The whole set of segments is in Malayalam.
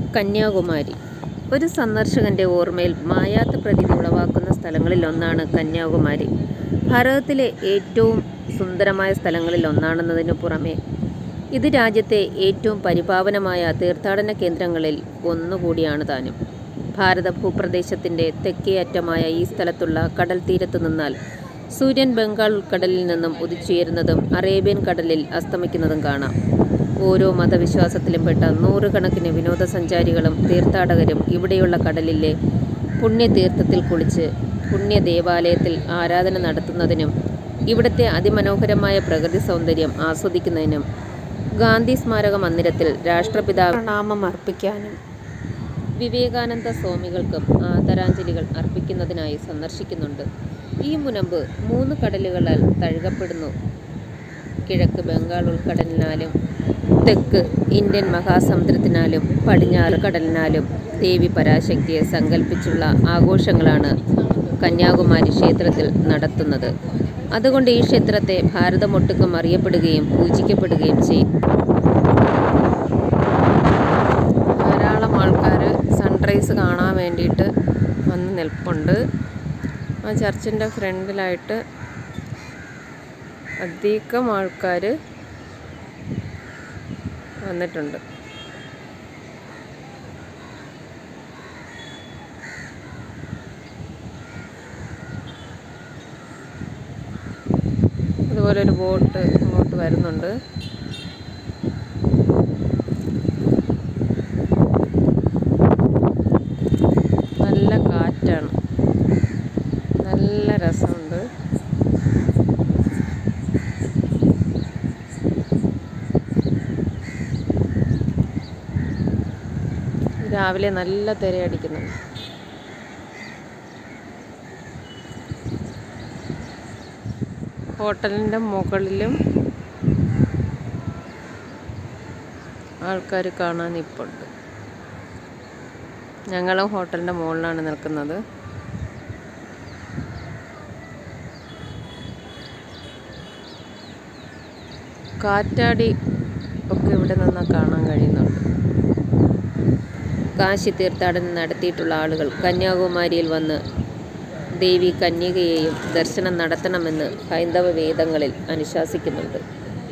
കന്യാകുമാരി ഒരു സന്ദർശകൻ്റെ ഓർമ്മയിൽ മായാത്ത പ്രതീതി ഉളവാക്കുന്ന സ്ഥലങ്ങളിലൊന്നാണ് കന്യാകുമാരി. ഭാരതത്തിലെ ഏറ്റവും സുന്ദരമായ സ്ഥലങ്ങളിൽ ഒന്നാണെന്നതിനു പുറമെ ഇത് രാജ്യത്തെ ഏറ്റവും പരിപാവനമായ തീർത്ഥാടന കേന്ദ്രങ്ങളിൽ ഒന്നുകൂടിയാണ് താനും. ഭാരത ഭൂപ്രദേശത്തിൻ്റെ തെക്കേ അറ്റമായ ഈ സ്ഥലത്തുള്ള കടൽ തീരത്തു നിന്നാൽ സൂര്യൻ ബംഗാൾ ഉൾക്കടലിൽ നിന്നും ഉദിച്ചുയരുന്നതും അറേബ്യൻ കടലിൽ അസ്തമിക്കുന്നതും കാണാം. ഓരോ മതവിശ്വാസത്തിലും പെട്ട നൂറുകണക്കിന് വിനോദസഞ്ചാരികളും തീർത്ഥാടകരും ഇവിടെയുള്ള കടലിലെ പുണ്യതീർത്ഥത്തിൽ കുളിച്ച് പുണ്യദേവാലയത്തിൽ ആരാധന നടത്തുന്നതിനും ഇവിടുത്തെ അതിമനോഹരമായ പ്രകൃതി സൗന്ദര്യം ആസ്വദിക്കുന്നതിനും ഗാന്ധി സ്മാരക മന്ദിരത്തിൽ രാഷ്ട്രപിതാവ് പ്രണാമം അർപ്പിക്കാനും വിവേകാനന്ദ സ്വാമികൾക്കും ആദരാഞ്ജലികൾ അർപ്പിക്കുന്നതിനായി സന്ദർശിക്കുന്നുണ്ട്. ഈ മുനമ്പ് 3 കടലുകളാൽ തഴുകപ്പെടുന്നു. കിഴക്ക് ബംഗാൾ ഉൾക്കടലിനാലും തെക്ക് ഇന്ത്യൻ മഹാസമുദ്രത്തിനാലും പടിഞ്ഞാറ് കടലിനാലും ദേവി പരാശക്തിയെ സങ്കല്പിച്ചുള്ള ആഘോഷങ്ങളാണ് കന്യാകുമാരി ക്ഷേത്രത്തിൽ നടത്തുന്നത്. അതുകൊണ്ട് ഈ ക്ഷേത്രത്തെ ഭാരതമൊട്ടുക്കും അറിയപ്പെടുകയും പൂജിക്കപ്പെടുകയും ചെയ്യും. ധാരാളം ആൾക്കാർ സൺറൈസ് കാണാൻ വേണ്ടിയിട്ട് വന്ന് നിൽപ്പുണ്ട്. ആ ചർച്ചിൻ്റെ ഫ്രണ്ടിലായിട്ട് അധികം ആൾക്കാർ വന്നിട്ടുണ്ട്. അതുപോലെ ഒരു ബോട്ട് ഇങ്ങോട്ട് വരുന്നുണ്ട്. നല്ല കാറ്റാണ്, നല്ല രസമുണ്ട്. രാവിലെ നല്ല തിരയടിക്കുന്നുണ്ട്. ഹോട്ടലിൻ്റെ മുകളിലും ആൾക്കാർ കാണാൻ നിൽപ്പുണ്ട്. ഞങ്ങളും ഹോട്ടലിൻ്റെ മുകളിലാണ് നിൽക്കുന്നത്. കാറ്റാടി ഒക്കെ ഇവിടെ നിന്ന് കാണാൻ കഴിയുന്നുണ്ട്. കാശി തീർത്ഥാടനം നടത്തിയിട്ടുള്ള ആളുകൾ കന്യാകുമാരിയിൽ വന്ന് ദേവി കന്യകയെയും ദർശനം നടത്തണമെന്ന് ഹൈന്ദവ വേദങ്ങളിൽ അനുശാസിക്കുന്നുണ്ട്.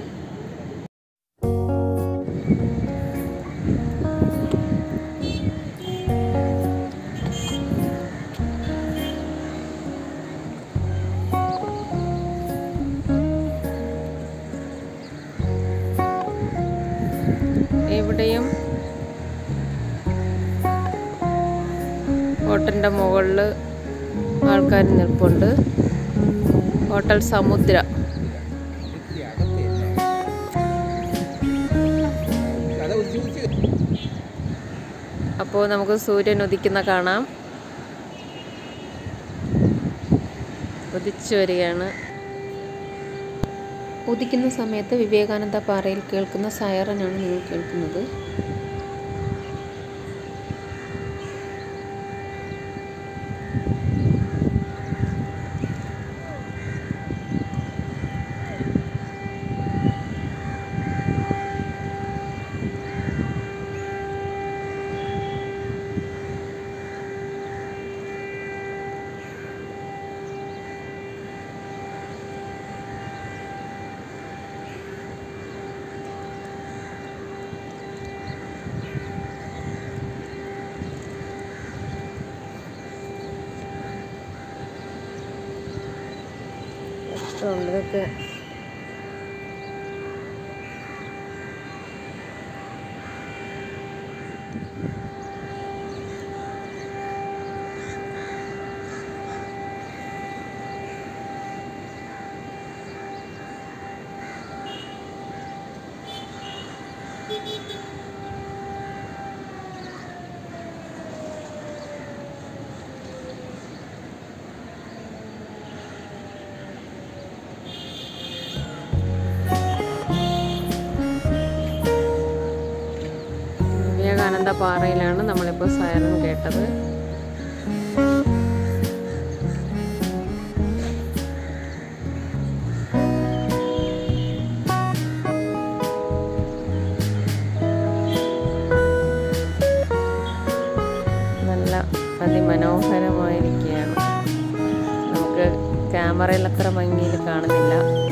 ഇവിടെയും ഹോട്ടലിൻ്റെ മുകളിൽ ആൾക്കാർ നിൽപ്പുണ്ട്. ഹോട്ടൽ സമുദ്ര. അപ്പോൾ നമുക്ക് സൂര്യൻ ഉദിക്കുന്ന കാണാം. ഉദിച്ചു വരികയാണ്. ഉദിക്കുന്ന സമയത്ത് വിവേകാനന്ദ പാറയിൽ കേൾക്കുന്ന സൈറനാണ് നിങ്ങൾ കേൾക്കുന്നത്. ഇതൊക്കെ വിവേകാനന്ദ പാറയിലാണ് നമ്മളിപ്പോൾ സൈറൻ കേട്ടത്. അതിമനോഹരമായിരിക്കുകയാണ്. നമുക്ക് ക്യാമറയിൽ അത്ര ഭംഗിയിൽ കാണുന്നില്ല.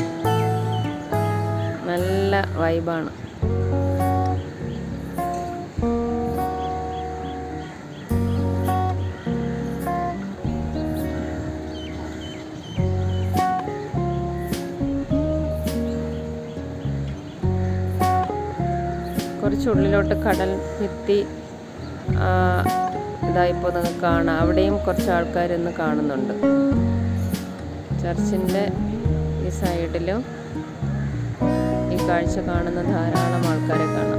നല്ല വൈബാണ്. കുറച്ചുള്ളിലോട്ട് കടൽ ഭിത്തി ഇതായിപ്പോൾ നിങ്ങൾക്ക് കാണാം. അവിടെയും കുറച്ച് ആൾക്കാരിന്ന് കാണുന്നുണ്ട്. ചർച്ചിൻ്റെ ഈ സൈഡിലും ഈ കാഴ്ച കാണുന്ന ധാരാളം ആൾക്കാരെ കാണാം.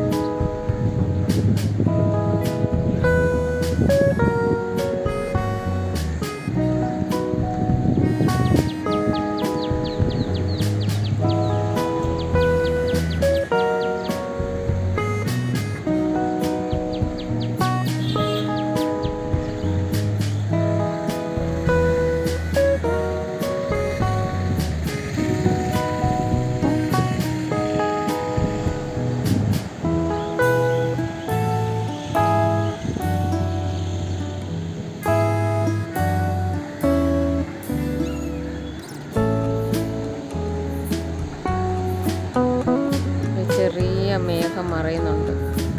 ചെറിയ മേഘം മറയുന്നുണ്ട്.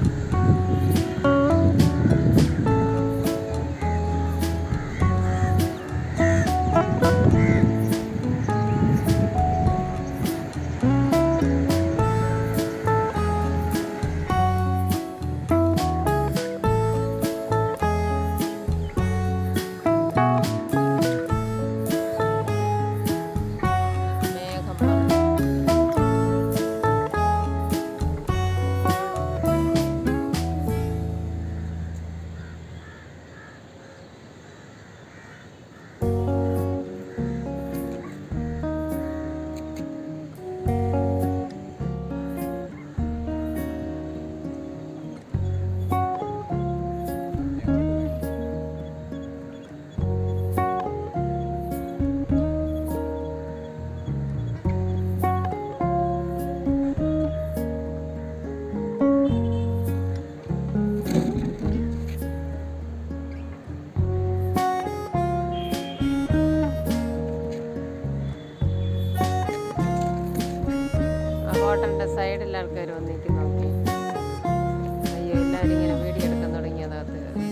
ഹോട്ടലിൻ്റെ സൈഡിൽ ആൾക്കാർ വന്നിട്ട് നോക്കി. അയ്യോ, എല്ലാവരും ഇങ്ങനെ വീഡിയോ എടുക്കാൻ തുടങ്ങി. അതകത്ത്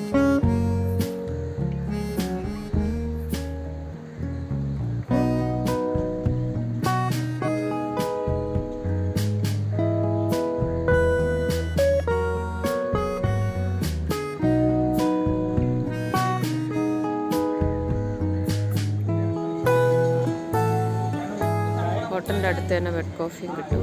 ഹോട്ടലിൻ്റെ അടുത്ത് തന്നെ ബെഡ് കോഫിയും കിട്ടും.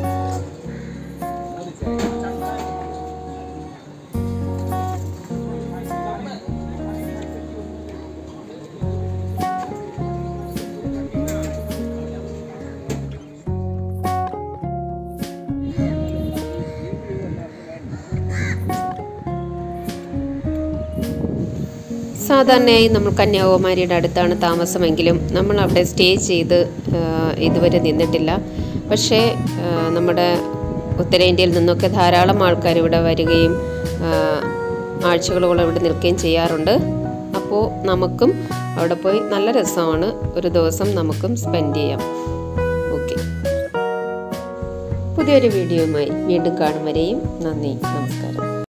സാധാരണയായി നമ്മൾ കന്യാകുമാരിയുടെ അടുത്താണ് താമസമെങ്കിലും നമ്മൾ അവിടെ സ്റ്റേ ചെയ്ത് ഇതുവരെ നിന്നിട്ടില്ല. പക്ഷേ നമ്മുടെ ഉത്തരേന്ത്യയിൽ നിന്നൊക്കെ ധാരാളം ആൾക്കാർ ഇവിടെ വരികയും ആഴ്ചകളോളം ഇവിടെ നിൽക്കുകയും ചെയ്യാറുണ്ട്. അപ്പോൾ നമുക്കും അവിടെ പോയി നല്ല രസമാണ്. ഒരു ദിവസം നമുക്കും സ്പെൻഡ് ചെയ്യാം. ഓക്കെ, പുതിയൊരു വീഡിയോയുമായി വീണ്ടും കാണും വരെയും നന്ദി, നമസ്കാരം.